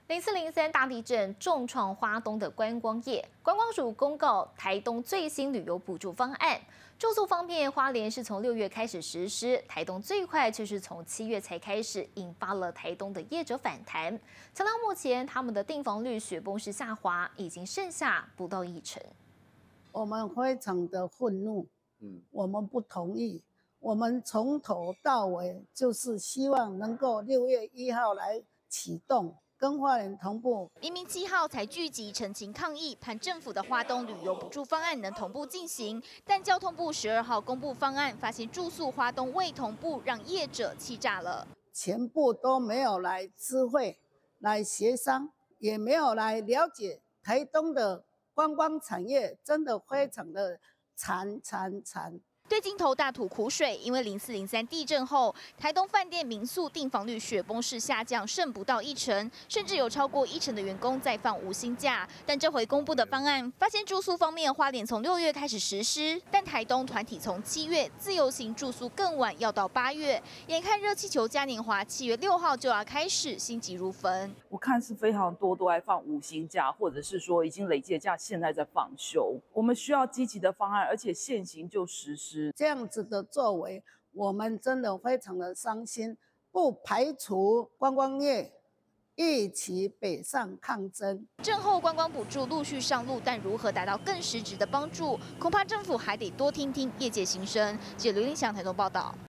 0403大地震重创花东的观光业，观光署公告台东最新旅游补助方案。住宿方面，花莲是从6月开始实施，台东最快却是从7月才开始，引发了台东的业者反弹。强调目前他们的订房率雪崩式下滑，已经剩下不到1成。 我们非常的愤怒，我们不同意。我们从头到尾就是希望能够6月1号来启动，跟花莲同步。 明明7号才聚集陈情抗议，盼政府的花东旅游补助方案能同步进行，但交通部12号公布方案，发现住宿花东未同步，让业者气炸了。 全部都没有来知会、来协商，也没有来了解台东的观光产业，真的非常的惨。 对镜头大吐苦水，因为0403地震后，台东饭店民宿订房率雪崩式下降，剩不到1成，甚至有超过1成的员工在放无薪假。但这回公布的方案，发现住宿方面，花莲从6月开始实施，但台东团体从7月，自由行住宿更晚，要到8月。眼看热气球嘉年华7月6号就要开始，心急如焚。 我看是非常多都在放无薪假，或者是说已经累积的假，现在在放休。我们需要积极的方案，而且现行就实施。 这样子的作为，我们真的非常的伤心，不排除观光业一起北上抗争。 震后观光补助陆续上路，但如何达到更实质的帮助，恐怕政府还得多听听业界心声。记者刘林祥台东报道。